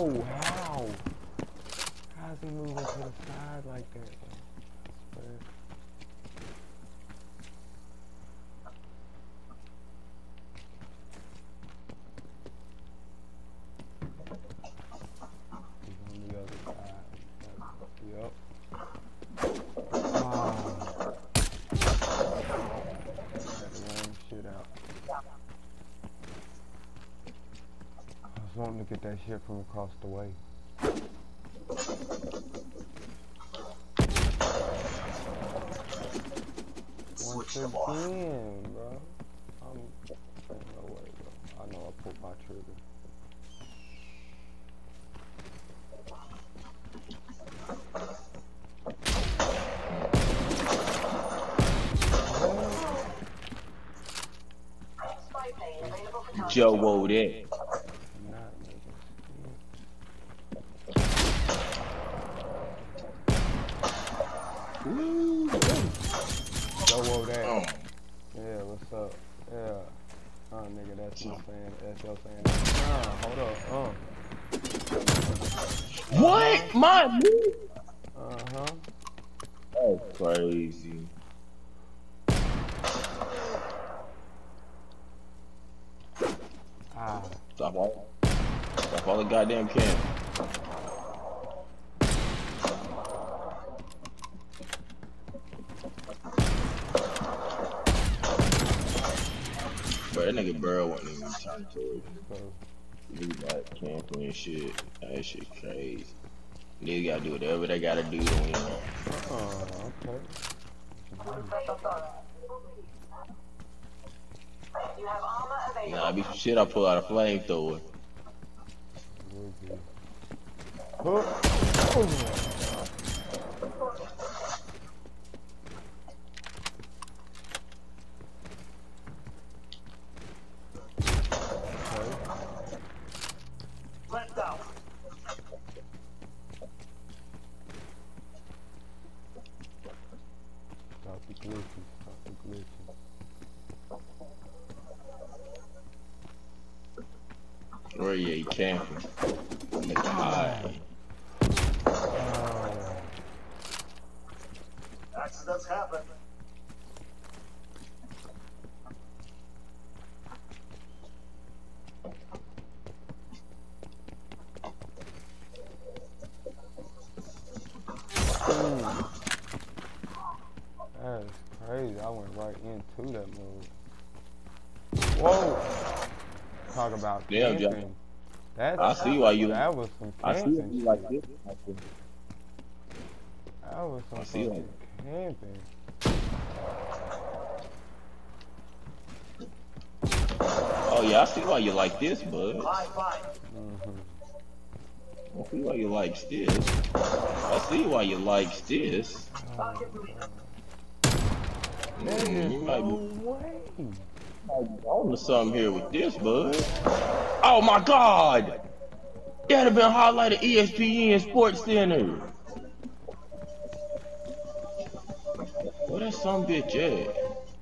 Whoa, how? How's he moving to the side like that? He's on the other side. Yep. Wow. Lame shit out. I was wanting to get that shit from across the way. Once again, bro. Ain't no way, bro. I know I pulled my trigger. Joe Wodet. Joe Wodet. Yeah, what's up? Yeah. Nigga, that's my saying. That's your saying. Hold up. What? My move? That's crazy. Stop all the goddamn camp. Bro, that nigga Burrow wasn't even trying to it. He got camping and shit. That shit crazy. Niggas gotta do whatever they gotta do to win. Okay. Nah, I be some shit, I pull out a flamethrower. Where yeah, he camping. Nigga high. Accidents happen. That's crazy. I went right into that move. Whoa! Talk about camping. I see why you. That was some camping. I see why you like this. That was some fucking camping. Oh yeah, I see why you like this, bud. I see why you like this. I see why you like this. There's no way. On to something here with this, bud. Oh my God! That'd have been highlighted ESPN Sports Center. Where that some bitch at?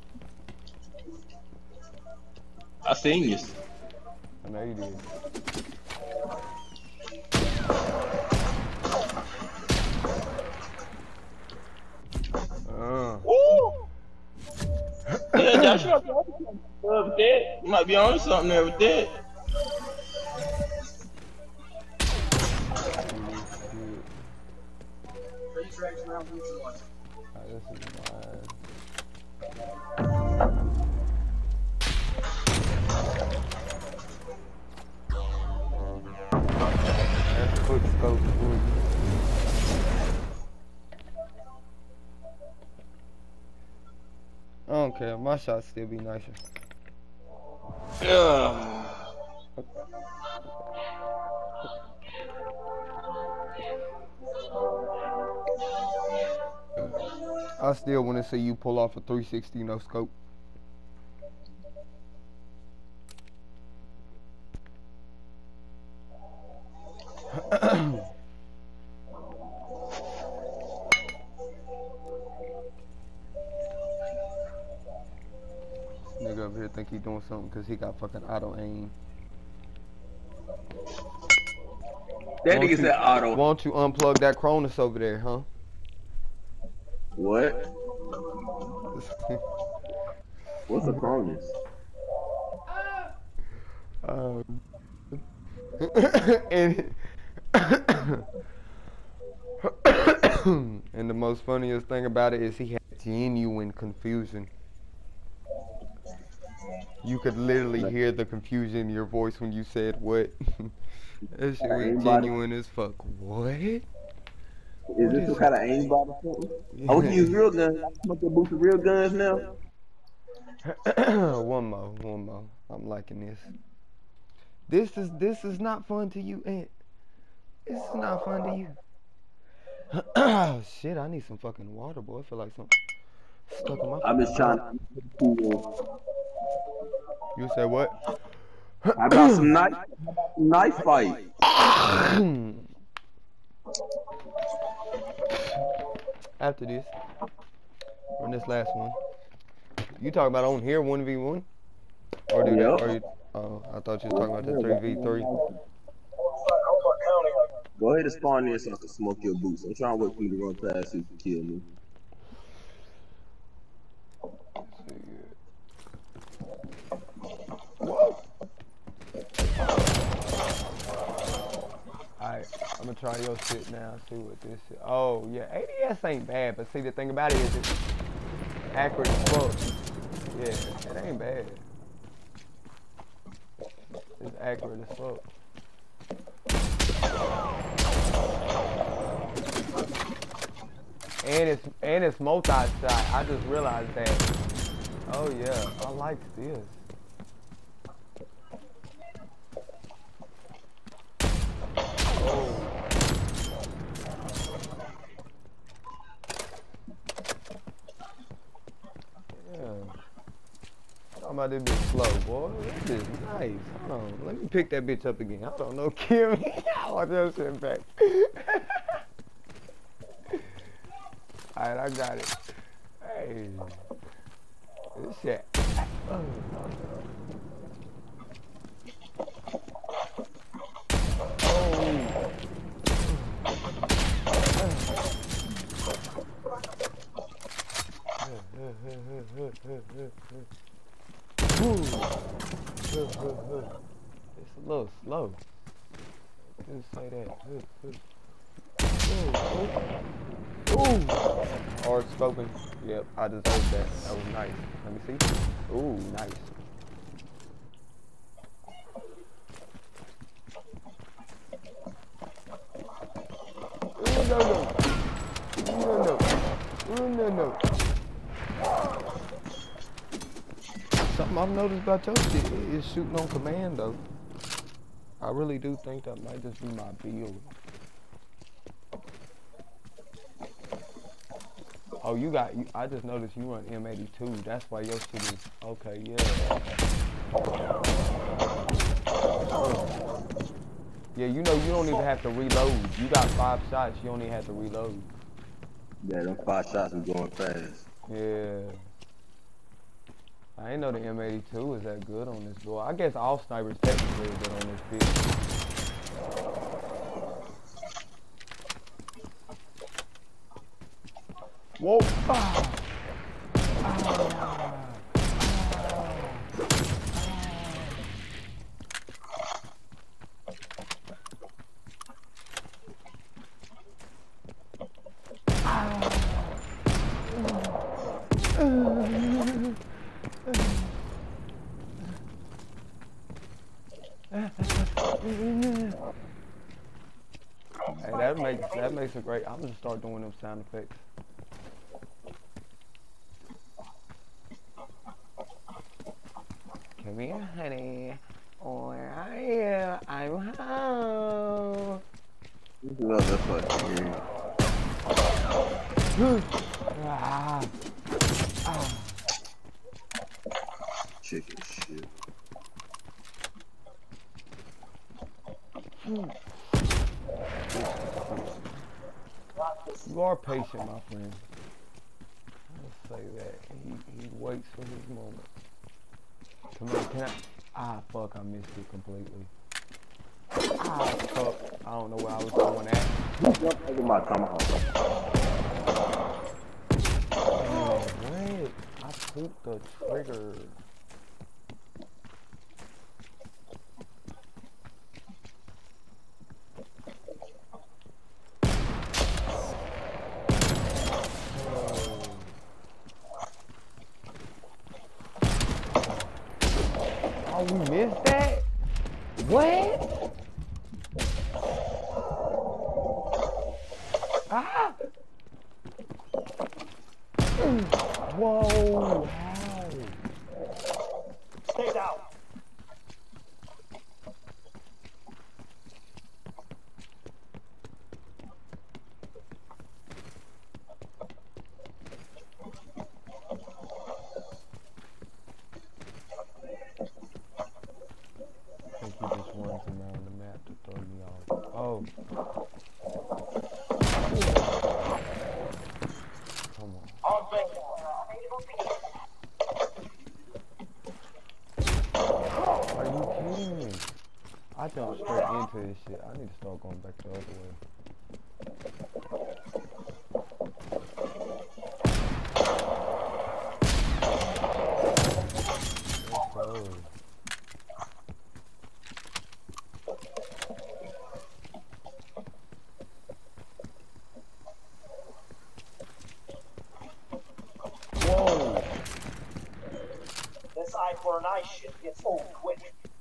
I seen you. I know you did. Woo! Yeah, Joshua, with that. You might be on something there with that. This is mine. That's quick scope. I don't care. My shots still be nicer. Yeah. I still want to see you pull off a 360 no scope. Nigga up here think he doing something because he got fucking auto aim. That nigga said auto. Won't you unplug that Cronus over there, huh? What? What's a Cronus? And and the most funniest thing about it is he had genuine confusion. You could literally hear the confusion in your voice when you said what. That shit was genuine as fuck. What? Is this some kind of aimbot or something? Yeah. Oh, we can use real guns. I'm gonna boost the real guns now. One more. I'm liking this. This is not fun to you, Ant. This is not fun to you. Shit, I need some fucking water, boy. I feel like something stuck in my. I'm just trying to. You said what? How about some knife fight? After this, on this last one, you talking about on here 1v1? Or do that? Or you, oh, I thought you was talking about the 3v3. Go ahead and spawn in so I can smoke your boots. I'm trying to wait for you to run past you to kill me. Alright, I'm gonna try your shit now, see what this is. Oh, yeah, ADS ain't bad, but see, the thing about it is it's accurate as fuck. Yeah, it ain't bad. It's accurate as fuck. And it's multi-shot. I just realized that. Oh yeah, I like this. Oh. Yeah. Talking about this bitch slow, boy. This is nice. Hold on. Let me pick that bitch up again. I don't know, kill me. I want that shit back. Alright, I got it. Hey. This shit. Oh. It's a little slow. Just say that. Ooh. Hard scoping. Yep, I deserved that. That was nice. Let me see. Ooh, nice. No. Something I've noticed about your shit is shooting on command, though. I really do think that might just be my build. Oh, I just noticed you run M82. That's why your shit is, okay, yeah. Yeah, you know you don't even have to reload. You got 5 shots, you don't even have to reload. Yeah, them 5 shots are going fast. Yeah. I ain't know the M82 is that good on this board. I guess all snipers technically are good on this field. Whoa! Hey, that makes it great. I'm gonna start doing them sound effects. Come here, honey. Where are you? I'm home. Chicken shit. You are patient, my friend. Let's say that. He waits for his moment. Come on, can I? Ah, fuck, I missed it completely. Ah, fuck. I don't know where I was going at. Look at my tomahawk. Oh, wait. I pooped the trigger. Oh, we missed that? What? Ah! Whoa! How? Stay down. I think he just wanted to man the map to throw me off. Oh. Come on. Are you kidding me? I jumped straight into this shit. I need to start going back the other way. Let's go. Whoa! This eye for an eye shit gets old quick.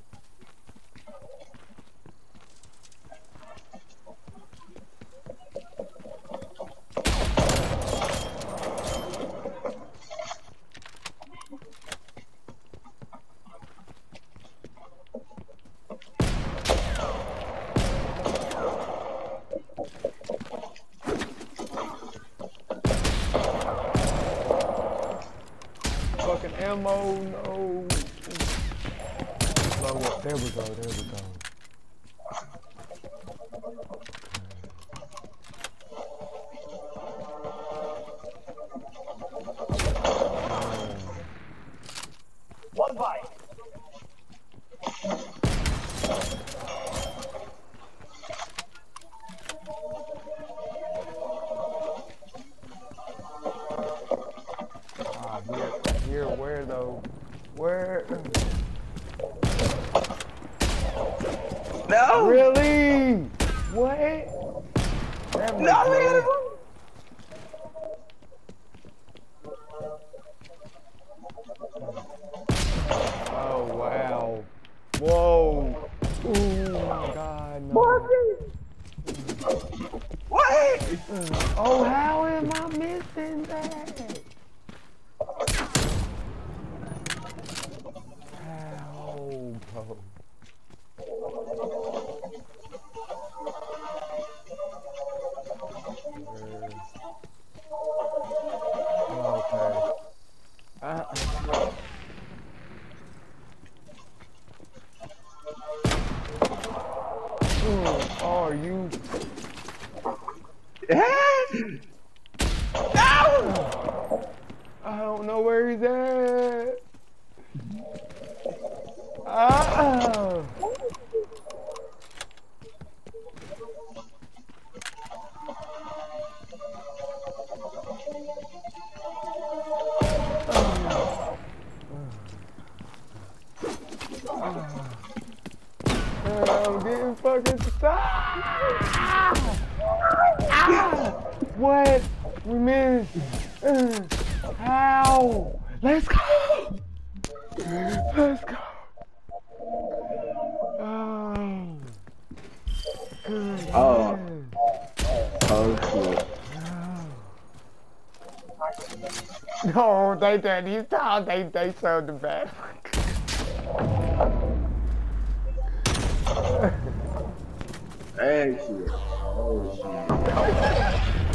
Fucking ammo, no. Slow up. There we go, there we go. One bite. Ah, here, where though? Where? No! Really? What? That makes no. Oh wow! Whoa! Oh my God! No. What? Oh, how am I missing that? How, bro? Okay. Are you? No! I don't know where he's at. Ah! I'm getting fucking stuck. What? We missed. How? Let's go. Let's go. Oh. Good. Oh. Oh shit. No, they did. He's tall. They showed the back. Hey shit. Oh shit.